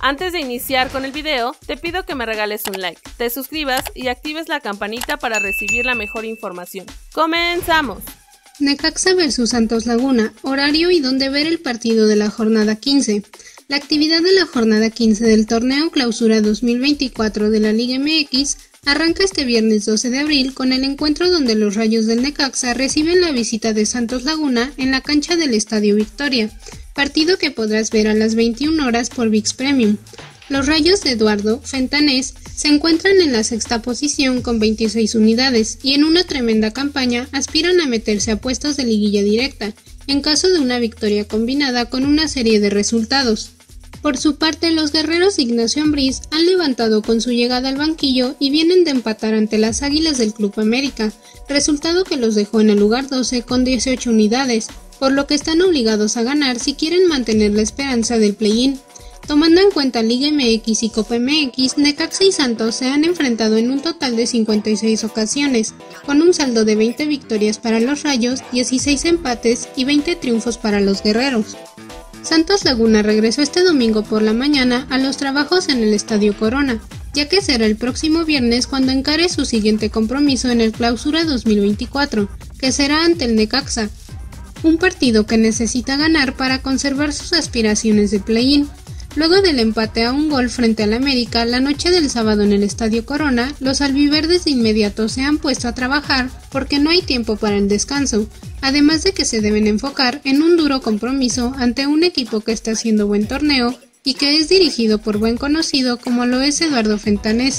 Antes de iniciar con el video, te pido que me regales un like, te suscribas y actives la campanita para recibir la mejor información. ¡Comenzamos! Necaxa vs Santos Laguna, horario y dónde ver el partido de la jornada 15. La actividad de la jornada 15 del torneo Clausura 2024 de la Liga MX arranca este viernes 12 de abril con el encuentro donde los Rayos del Necaxa reciben la visita de Santos Laguna en la cancha del Estadio Victoria, partido que podrás ver a las 21 horas por ViX Premium. Los Rayos de Eduardo Fentanés se encuentran en la sexta posición con 26 unidades y en una tremenda campaña aspiran a meterse a puestos de liguilla directa, en caso de una victoria combinada con una serie de resultados. Por su parte, los guerreros de Ignacio Ambriz han levantado con su llegada al banquillo y vienen de empatar ante las Águilas del Club América, resultado que los dejó en el lugar 12 con 18 unidades, por lo que están obligados a ganar si quieren mantener la esperanza del play-in. Tomando en cuenta Liga MX y Copa MX, Necaxa y Santos se han enfrentado en un total de 56 ocasiones, con un saldo de 20 victorias para los Rayos, 16 empates y 20 triunfos para los guerreros. Santos Laguna regresó este domingo por la mañana a los trabajos en el Estadio Corona, ya que será el próximo viernes cuando encare su siguiente compromiso en el Clausura 2024, que será ante el Necaxa, un partido que necesita ganar para conservar sus aspiraciones de play-in. Luego del empate a un gol frente al América la noche del sábado en el Estadio Corona, los albiverdes de inmediato se han puesto a trabajar porque no hay tiempo para el descanso, además de que se deben enfocar en un duro compromiso ante un equipo que está haciendo buen torneo y que es dirigido por buen conocido como lo es Eduardo Fentanés.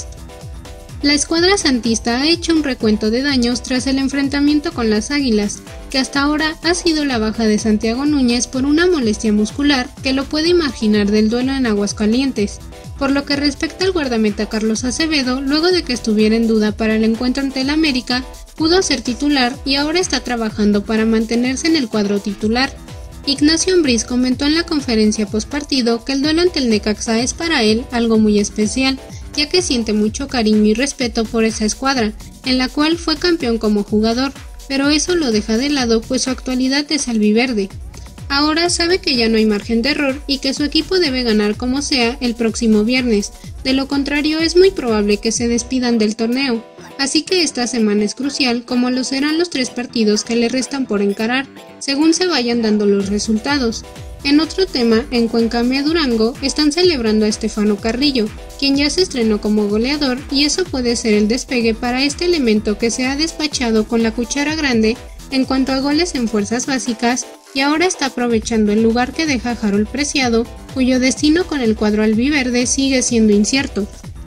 La escuadra santista ha hecho un recuento de daños tras el enfrentamiento con las Águilas, que hasta ahora ha sido la baja de Santiago Núñez por una molestia muscular que lo puede marginar del duelo en Aguascalientes. Por lo que respecta al guardameta Carlos Acevedo, luego de que estuviera en duda para el encuentro ante el América, pudo ser titular y ahora está trabajando para mantenerse en el cuadro titular. Ignacio Ambriz comentó en la conferencia postpartido que el duelo ante el Necaxa es para él algo muy especial, ya que siente mucho cariño y respeto por esa escuadra, en la cual fue campeón como jugador, pero eso lo deja de lado pues su actualidad es albiverde. Ahora sabe que ya no hay margen de error y que su equipo debe ganar como sea el próximo viernes, de lo contrario es muy probable que se despidan del torneo, así que esta semana es crucial como lo serán los 3 partidos que le restan por encarar, según se vayan dando los resultados. En otro tema, en Cuencamea Durango están celebrando a Estefano Carrillo, quien ya se estrenó como goleador y eso puede ser el despegue para este elemento que se ha despachado con la cuchara grande en cuanto a goles en fuerzas básicas y ahora está aprovechando el lugar que deja Harold Preciado, cuyo destino con el cuadro albiverde sigue siendo incierto.